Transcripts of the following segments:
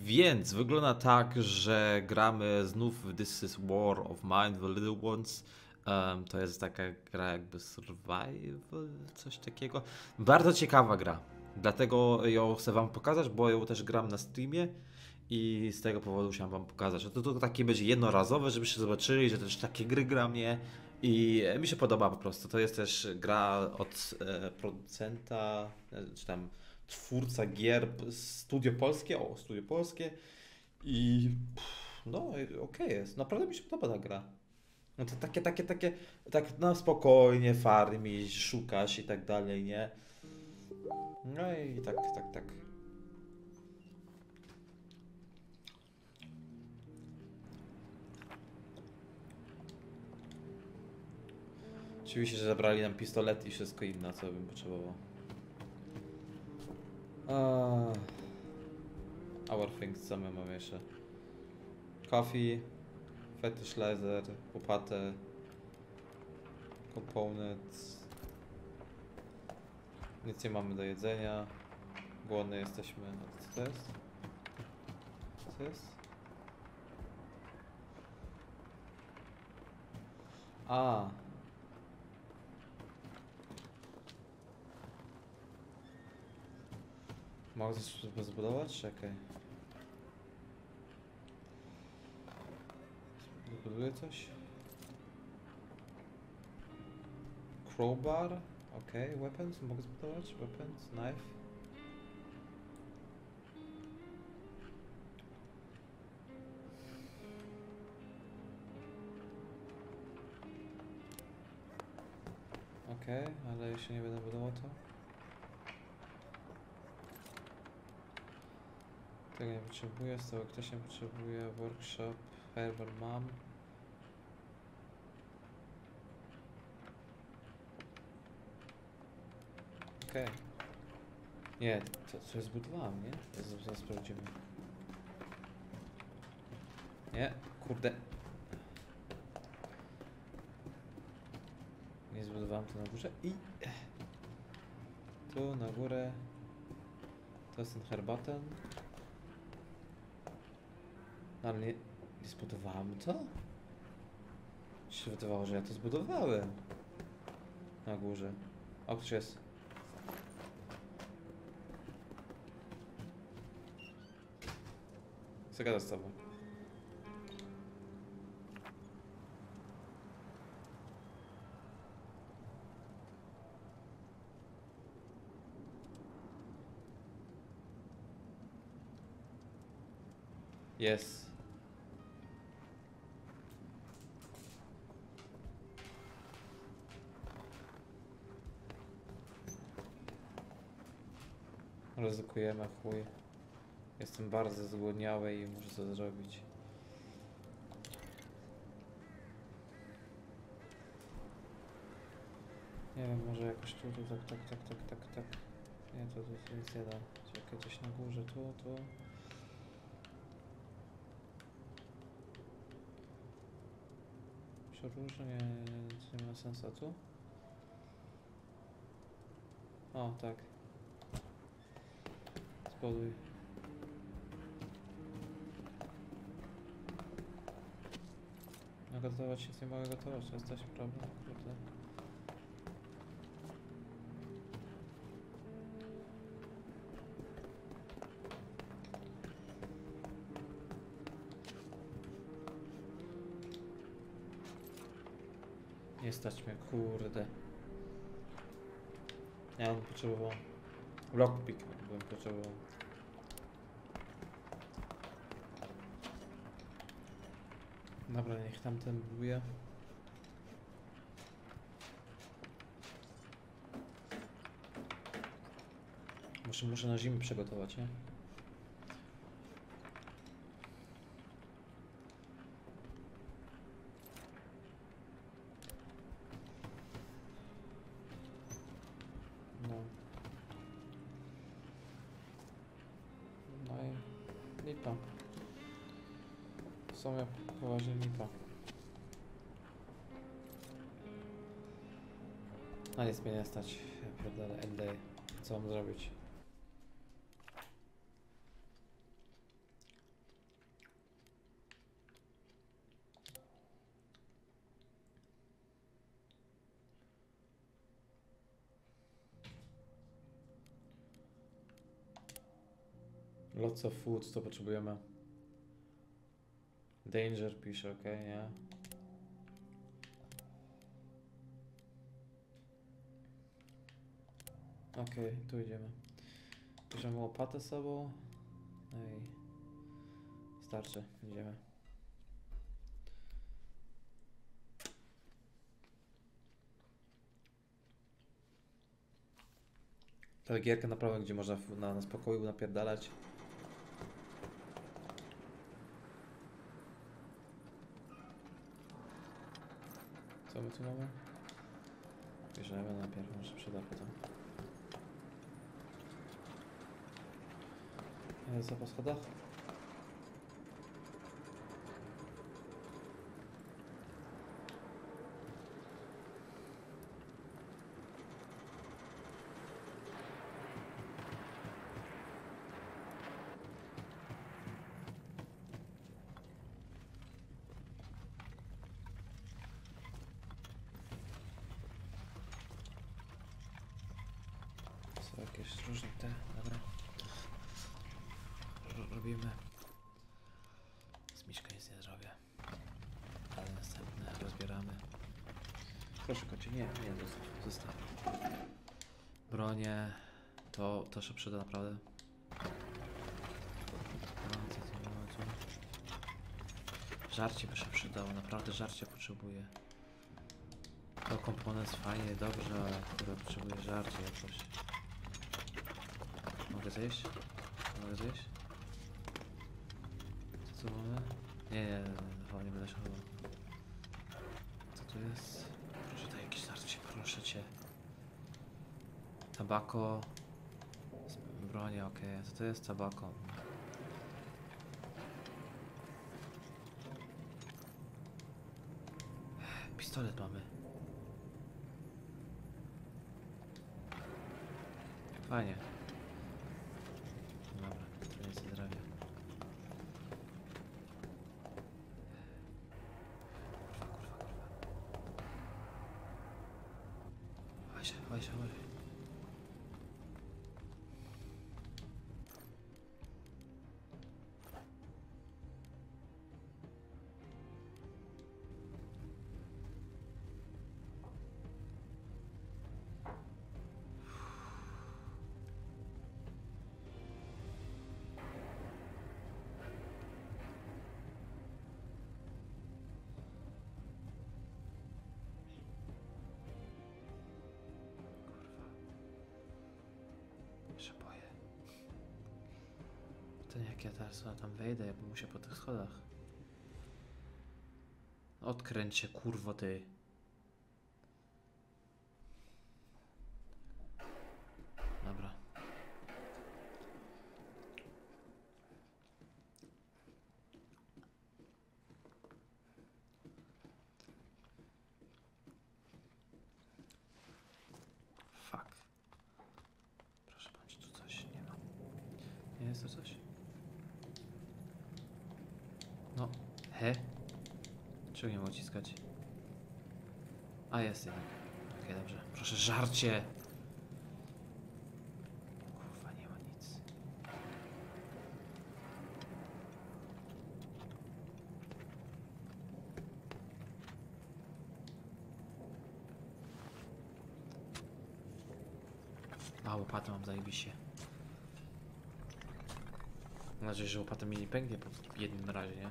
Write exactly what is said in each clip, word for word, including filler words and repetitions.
Więc wygląda tak, że gramy znów w This is War of Mine, The Little Ones. Um, to jest taka gra jakby survival, coś takiego. Bardzo ciekawa gra. Dlatego ją chcę wam pokazać, bo ją też gram na streamie i z tego powodu chciałem wam pokazać. To, to takie będzie jednorazowe, żebyście zobaczyli, że też takie gry gram nie. I mi się podoba po prostu. To jest też gra od e, producenta, e, czy tam twórca gier, Studio Polskie, o, Studio Polskie i pff, no okej okay jest, naprawdę mi się podoba ta gra. No to takie, takie, takie, tak na spokojnie farmisz, szukasz i tak dalej, nie? No i tak, tak, tak. Oczywiście, że zabrali nam pistolet i wszystko inne, co bym potrzebował. Uh, our things, co my mamy jeszcze? Coffee, fetish laser, łopatę, components. Nic nie mamy do jedzenia. Głodny jesteśmy. A co to jest? Co to jest? A. Mogę coś zbudować? Czekaj. Zbuduję coś? Crowbar? Okej, okay. Weapons? Mogę zbudować? Weapons? Knife? Okej, okay, ale jeśli nie będę budował to... Tego nie potrzebuję, z tego ktoś nie potrzebuje, workshop, server mam. Okej. Okay. Nie, to coś zbudowałem, nie? To zaraz sprawdzimy. Nie, kurde. Nie zbudowałem to na górze i... Tu na górę. To jest ten herbaten. Ale nie, nie zbudowałem to? Mi się wydawało, że ja to zbudowałem. Na górze. O, ktoś jest. Co gada z tobą? Jest. Ryzykujemy, chuj. Jestem bardzo zgłodniały i muszę to zrobić. Nie wiem, może jakoś tu, tu, tak, tak, tak, tak, tak, tak. Nie, to tu nic nie da. Czekaj, coś na górze, tu, tu. Przeróżnie, nie, nie, nie ma sensu, a tu? O, tak. Zbuduj. No gotować nic nie mogę gotować, to jest też problem, kurde. Nie stać mnie, kurde. Ja bym potrzebował... Lockpick bym potrzebował. Dobra, niech tamten buduje. Muszę, muszę na zimę przygotować, nie? No. No i lipa. W sumie poważnie lipa. A nic mnie nie stać. Ja pierdolę, N D. Co mam zrobić? Lots of food, co potrzebujemy. Danger pisze, ok, nie? Okej, okay, tu idziemy. Bierzemy łopatę z sobą. No i starczy, idziemy. To gierka naprawdę, gdzie można na, na spokoju napierdalać. Co my tu mamy? Bierzemy najpierw, może przyda potem. Co po schodach? Są jakieś różne te, dobra. Robimy. Z Miśka nic nie zrobię. Ale następne rozbieramy. Proszę kocie, nie, nie, zostaw, zostaw. Bronie, to, to się przyda naprawdę. No, co to było tu? Żarcie by się przydało, naprawdę żarcie potrzebuję. To komponent fajnie, dobrze, ale które potrzebuję żarcie jakoś. Mogę zjeść? Mogę zjeść? Co tu mamy? Nie, nie, nie, nie będę się chował. Co tu jest? Proszę daj jakieś żarcie, proszę cię. Tabako. Bronie, okej. Okay. Co to jest tabako? Pistolet mamy. Fajnie. Dobra, to nic nie zrobię. Kurwa, kurwa, kurwa. Chowaj się, chowaj się, chowaj się. Się boję. To nie jak ja teraz tam wejdę, ja bym musiał po tych schodach. Odkręć się, kurwo ty. Dobra. Fuck. Proszę bądź tu coś, nie ma. Nie jest to coś? No, he? Czego nie mogę ciskać? A jest jednak. Okej, okay, dobrze. Proszę żarcie! Kurwa, nie ma nic. A, łopatę mam, zajebiście. Mam nadzieję, że łopata mi nie pęknie po jednym razie, nie?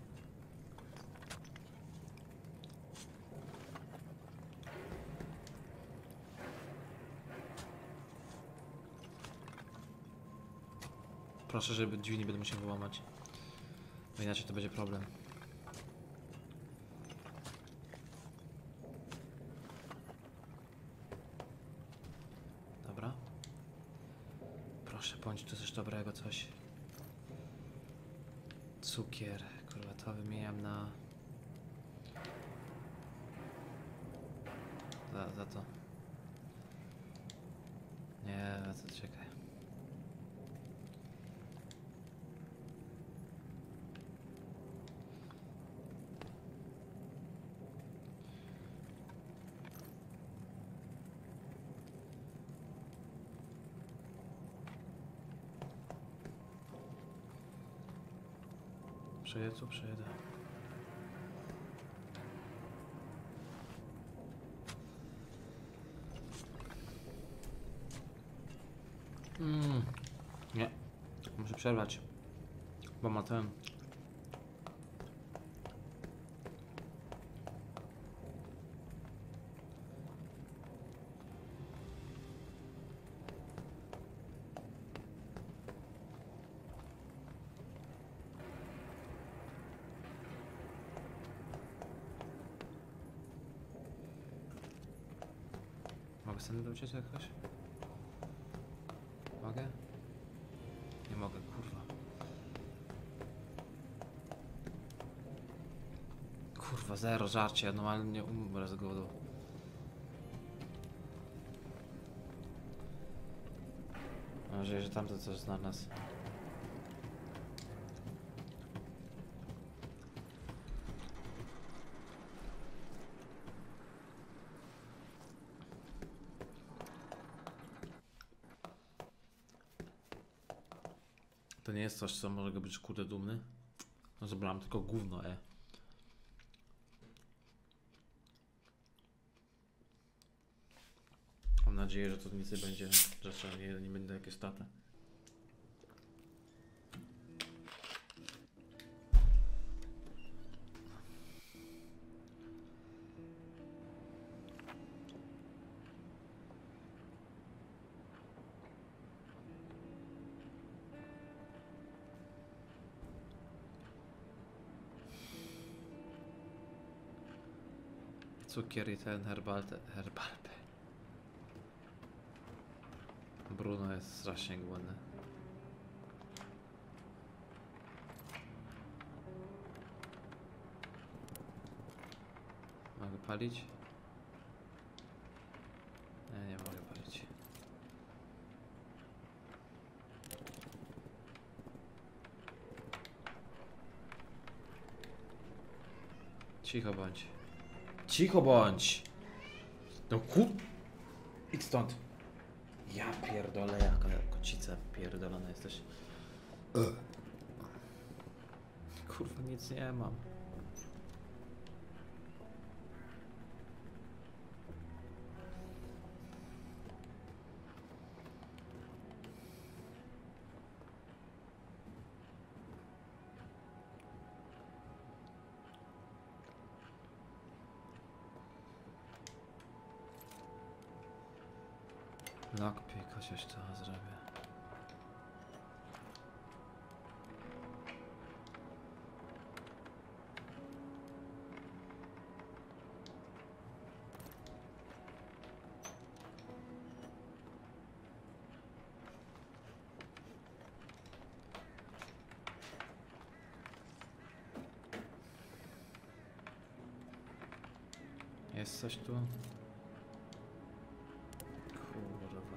Proszę, żeby drzwi nie będę musiał wyłamać. Bo inaczej to będzie problem. Dobra. Proszę, bądź tu coś dobrego, coś. Cukier, kurwa, to wymieniam na... Za, za to. Nie, to czekaj. Przejedę, przejedę. Mm, nie. Muszę przerwać. Bo ma ten. Mogę sobie wrócić jakoś? Mogę? Nie mogę, kurwa. Kurwa, zero żarcie, ja normalnie umrę z głodu. Mam nadzieję, że tamto coś zna nas. To nie jest coś, co może go być kurde dumny. No zebrałem tylko gówno, e. Mam nadzieję, że to nic nie będzie rzeczy, nie, nie będę jakieś staty. Cukier i ten herbalte, herbalpe. Bruno jest strasznie głodny. Mogę palić? Nie, nie mogę palić. Cicho bądź. Cicho bądź! No kur... Idź stąd. Ja pierdolę, jaka kocica pierdolona jesteś. Kurwa, nic nie mam. Lockpick, chociaż to zrobię. Jest coś tu? Kurwa.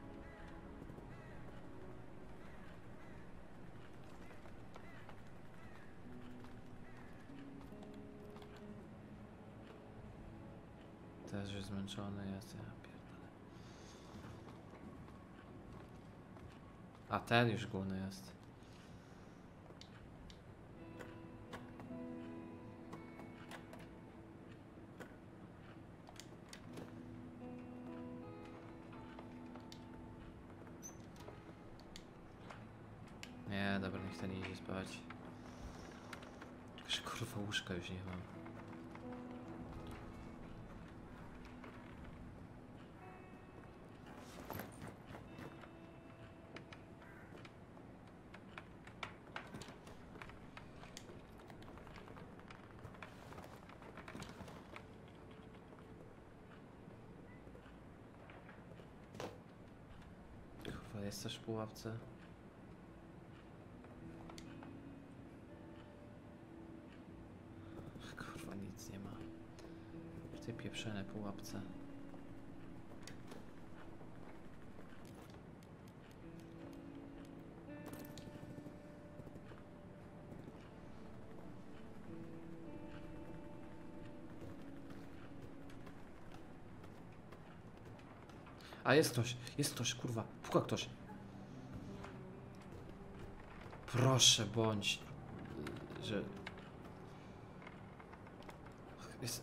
Też już zmęczony jest, ja pierdolę. A ten już głodny jest. Nie, dobra, niech ten idzie spać. Tylko kurwa łóżka już nie mam. Kurwa, jest coś w pułapce? Kurwa, nic nie ma. W tej pieprzonej pułapce. A jest ktoś, jest ktoś, kurwa, puka ktoś. Proszę bądź że... Jest...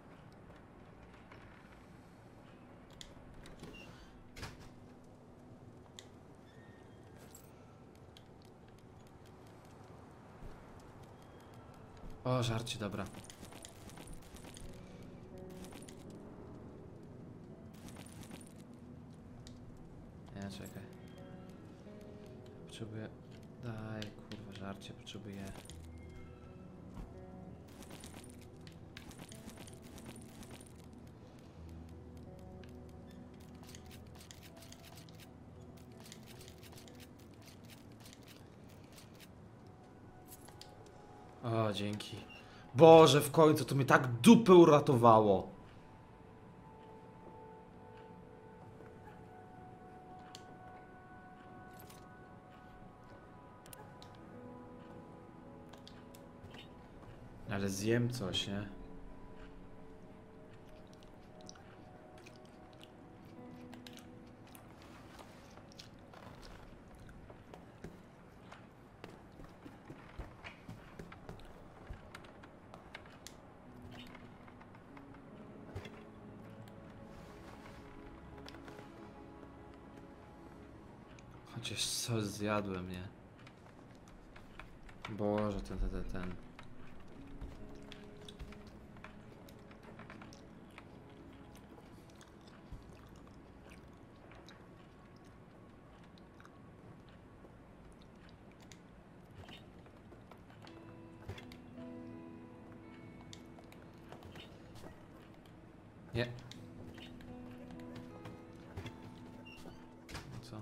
O, żarcie, dobra. Nie, czekaj. Potrzebuję... Daj, kurwa, żarcie, potrzebuję... O, dzięki. Boże, w końcu to mnie tak dupę uratowało. Ale zjem coś, nie? Chociaż coś zjadłem, nie? Boże, ten, ten, ten, ten. Nie. Co?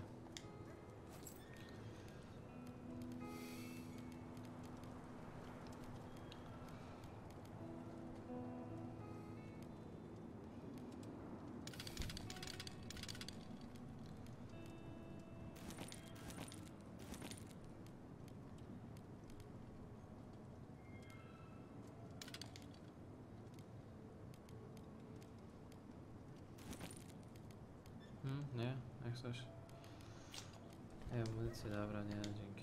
Hmm, nie, jak coś. Nie, amunicję, dobra, nie, dzięki.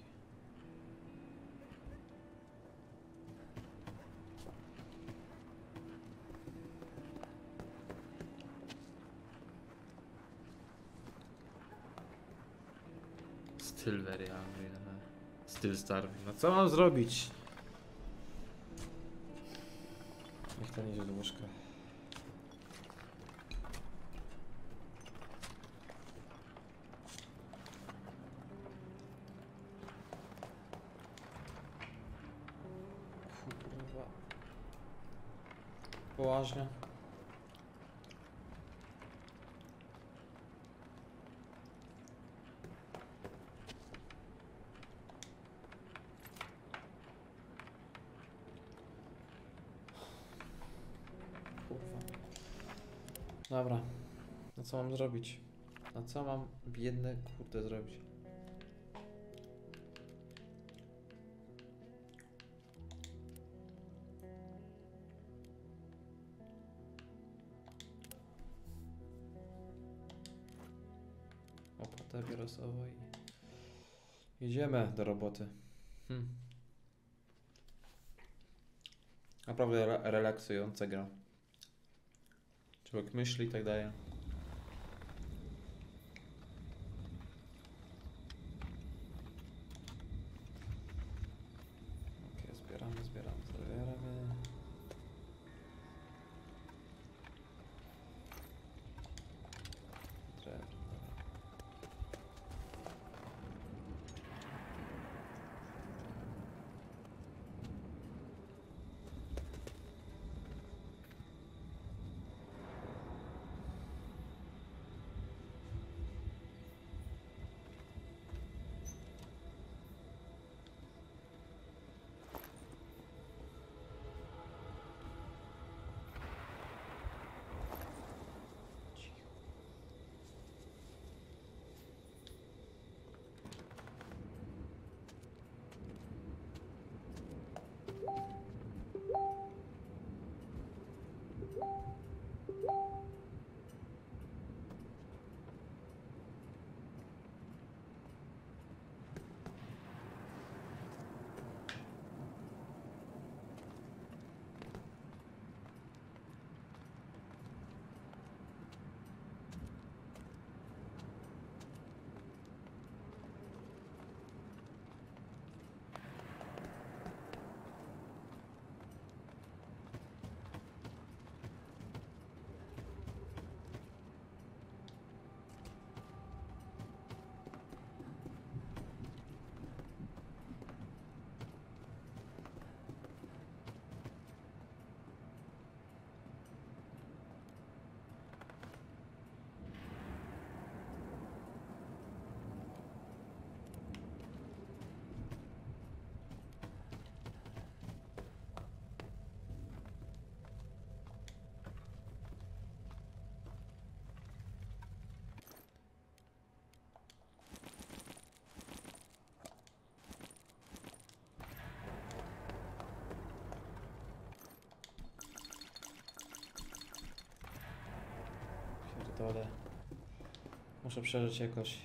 Still very hungry, no. Still starving. No co mam zrobić? Niech to nie idzie do łóżka. Kurwa. Poważnie. Kurwa. Dobra. No co mam zrobić? No co mam biedne kurde zrobić? Opłatę wirusowo i... Jedziemy do roboty. Hmm. Naprawdę re relaksująca gra. Człowiek myśli i tak dalej. Okej, zbieramy, zbieramy, zbieramy. Drewno. pierdolę. Muszę przeżyć jakoś.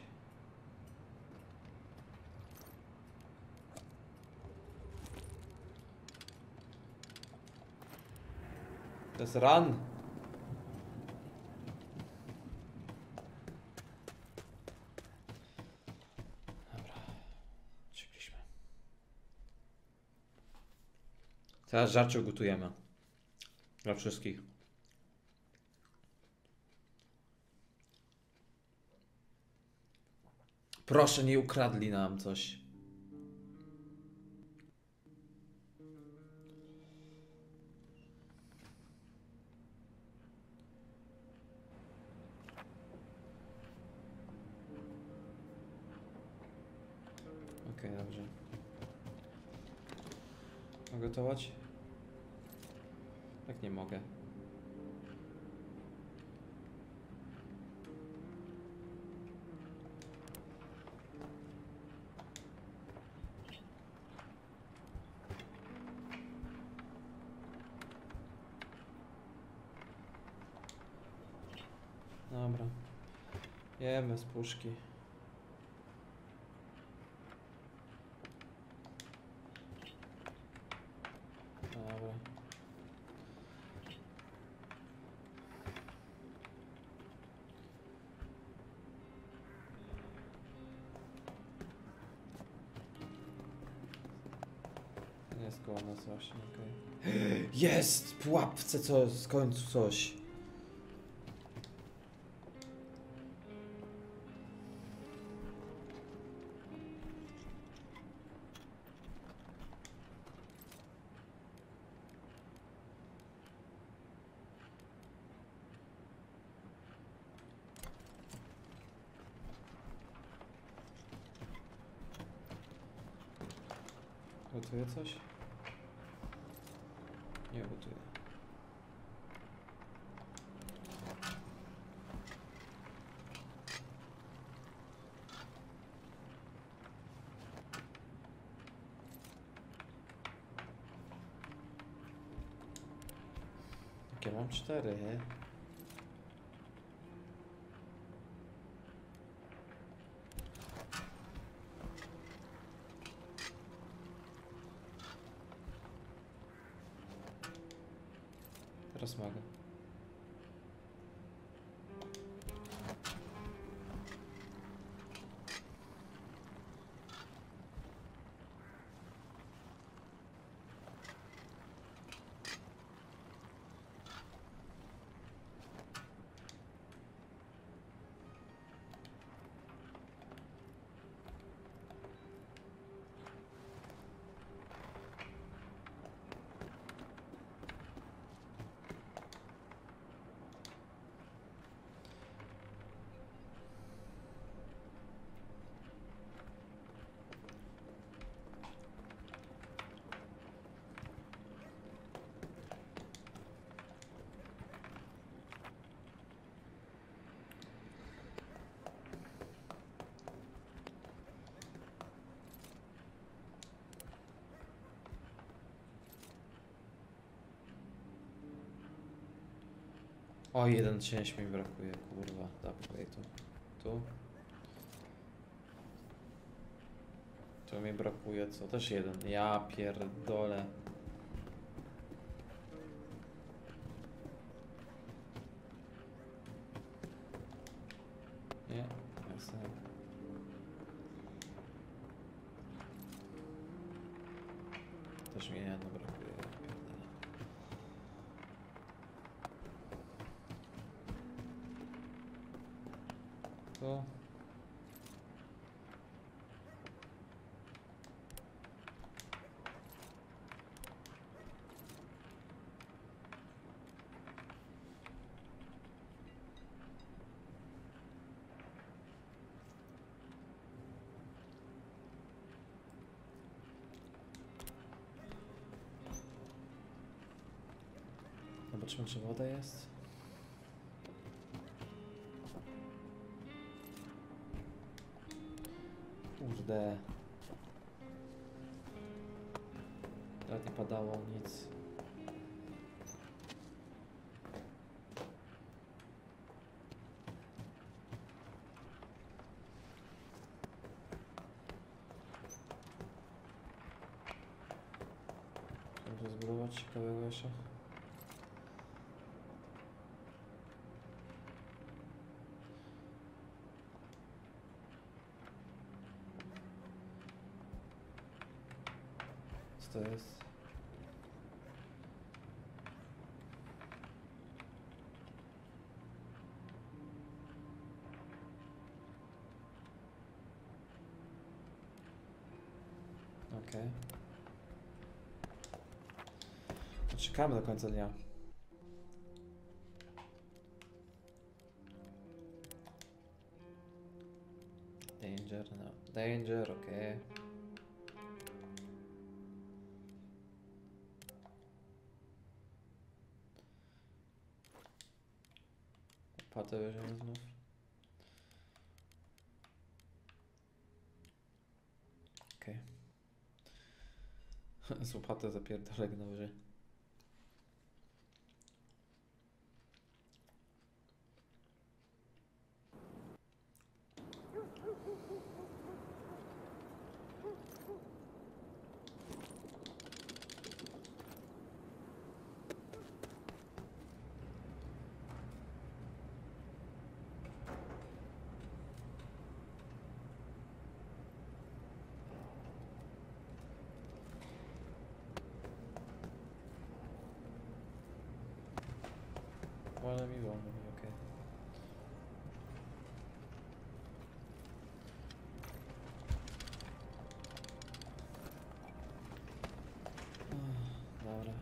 To jest run. Dobra. Uciekliśmy. Teraz żarcie gotujemy. Dla wszystkich. Proszę, nie ukradli nam coś. Okej, okay, dobrze. Mogę gotować? Tak nie mogę. Dobra. Jemy z puszki. Dobra. Jest koło nas właśnie, okej. Okay. Jest! W pułapce co, z końcu coś. Gotuje coś? Nie gotuje. Jakie mam cztery, he? Teraz mogę. O, jeden cięć mi brakuje, kurwa. Dobra, tu. Tu. Tu mi brakuje, co? Też jeden. Ja pierdolę. Nie, jasne. Też mi jedno brakuje, ja pierdolę. Tu. Zobaczmy, czy woda jest. Kurde. Nawet nie padało nic. ciekawego jeszcze? Co to jest? Okej. Okay. Czekamy do końca dnia. Danger, no. Danger, okej. Okay. Patę weźmiemy znów. Okej. Okay. Z łopatę zapierdolę gnoży. Ale mi wolno, okej. Dobra.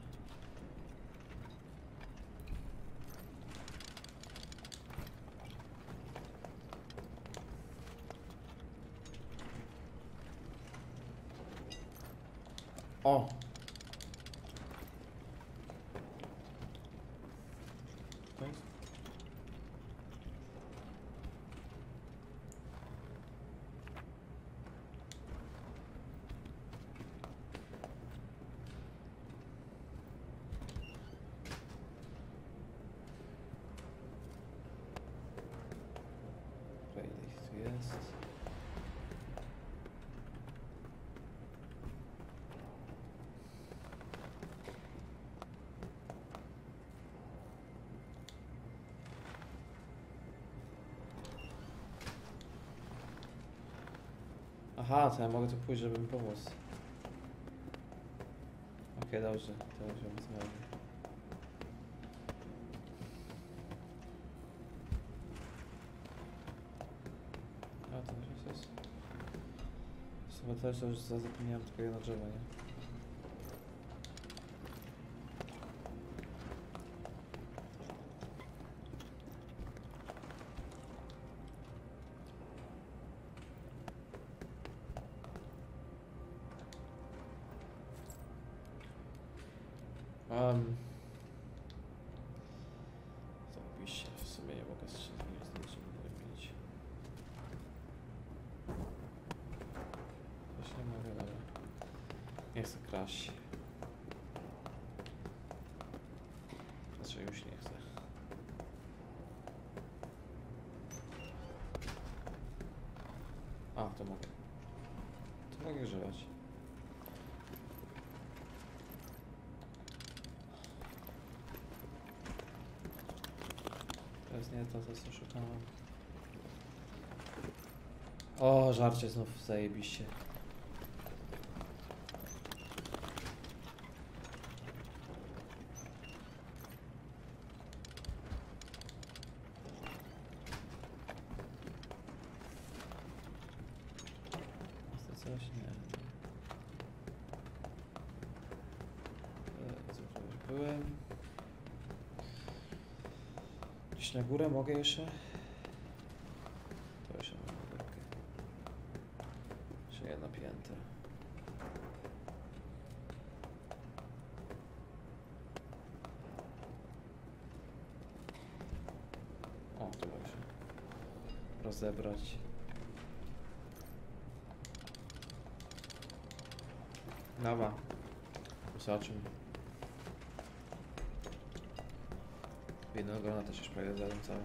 O! Jest. Aha, to ja mogę tu pójść, żeby mi pomóc. Okej, okay, dobrze, to już wiem co chodzi. A to już jest. W sumie też to już zapomniałem tylko jedno drzewo, nie? Um, Zarobiście, w sumie nie mogę strzelać, nie jest nic, nie robić. Też nie mogę, dobra. Nie chcę kraść. Znaczy już nie chcę. A, to mogę. To mogę grzebać. To jest nie to, co szukałem. O, żarcie znów zajebiście. Jest to coś? Nie. E, byłem. Gdzieś na górę mogę jeszcze? To jeszcze mam górkę. Jeszcze jedna piętra. O, tu muszę rozebrać. Dobra. Zobaczymy. Winogrona też już prawie zjadłem całe.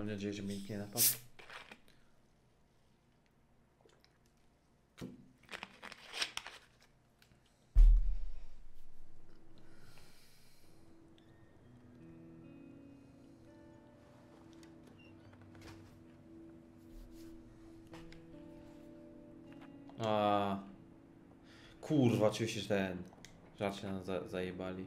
Mam nadzieję, że mnie nikt nie napadł. A, kurwa, oczywiście, że ten żart się nam za, zajebali.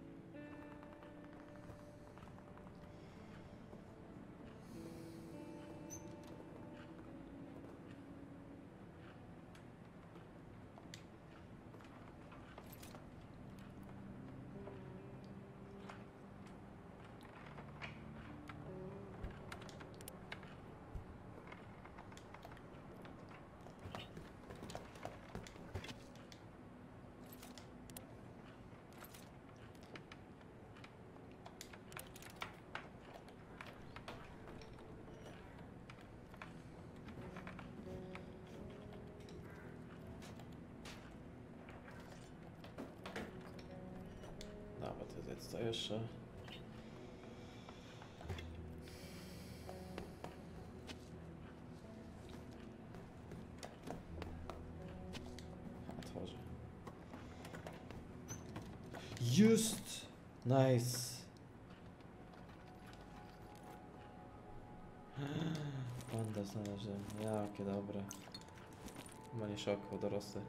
Dobra, to jest co jeszcze? Otworzę. Just! Nice! Panda znalazłem. Jakie dobre. Chyba nie szok, dorosły.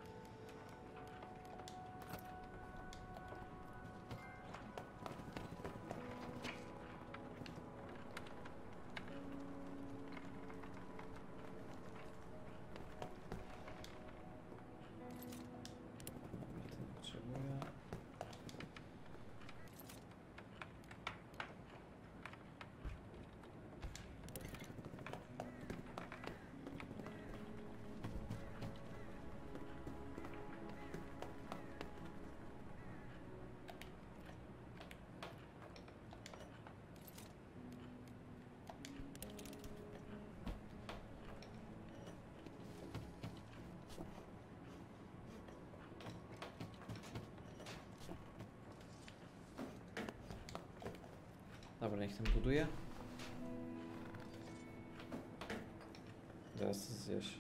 Dobra, niech ten buduje. Teraz to zjeść.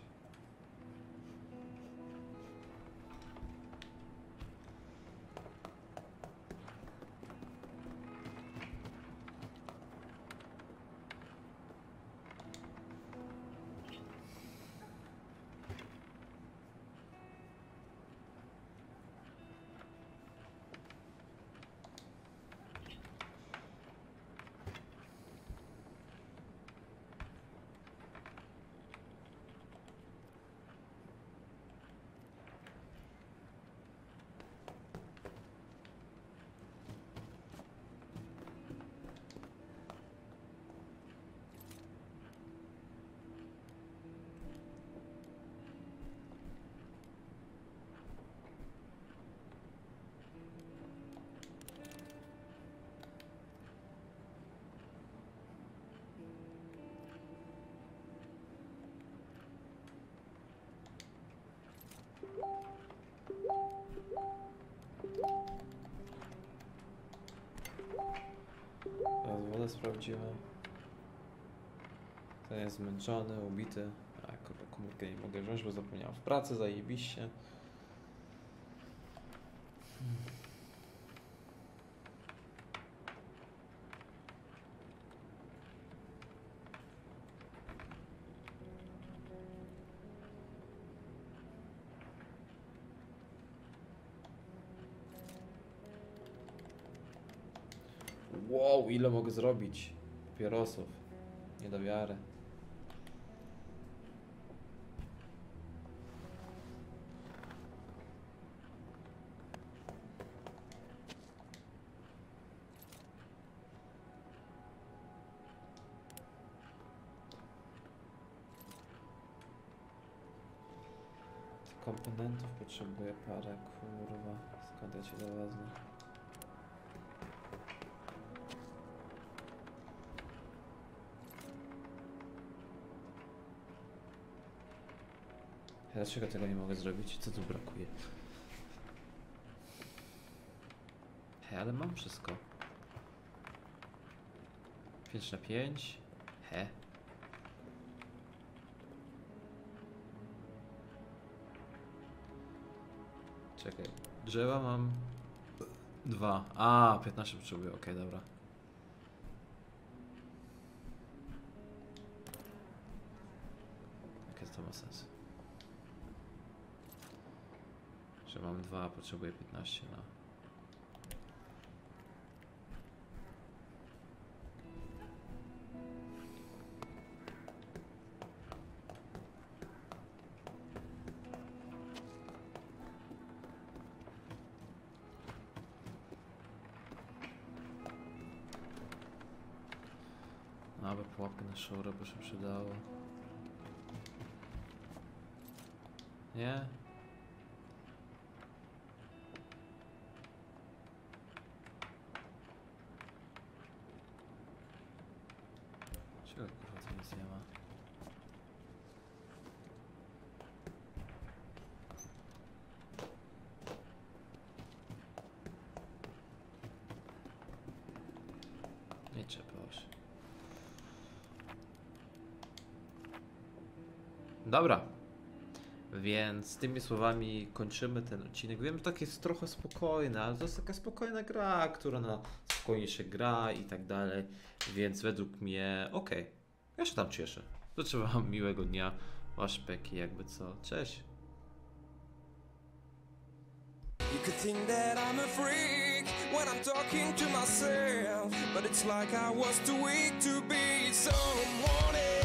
Teraz wodę sprawdzimy. Ten jest zmęczony, ubity. A kurwa, komórkę nie mogę wziąć, bo zapomniałem w pracy, zajebiście. Wow, ile mogę zrobić papierosów. Nie do wiary. Komponentów potrzebuję parę, kurwa. Skąd ja cię dowezmę? Dlaczego tego nie mogę zrobić? Co tu brakuje? Hej, ale mam wszystko. pięć na pięć. He. Czekaj, drzewa mam dwa. A, piętnaście potrzebuję, okej, okay, dobra. Jakie to ma sens? Że mam dwa, a potrzebuję piętnaście, no. Nawet pułapkę na szorę by się przydało. Nie? Czego kurwa tu nic nie ma? Nie trzeba już. Dobra, więc z tymi słowami kończymy ten odcinek. Wiem, że tak jest trochę spokojne, ale to jest taka spokojna gra, która na spokojnie się gra i tak dalej, więc według mnie okej, okay. Ja się tam cieszę. Życzę wam miłego dnia, wasz Peki, jakby co, cześć. You could think that I'm a freak when I'm talking to myself, but it's like I was too weak to be someone else.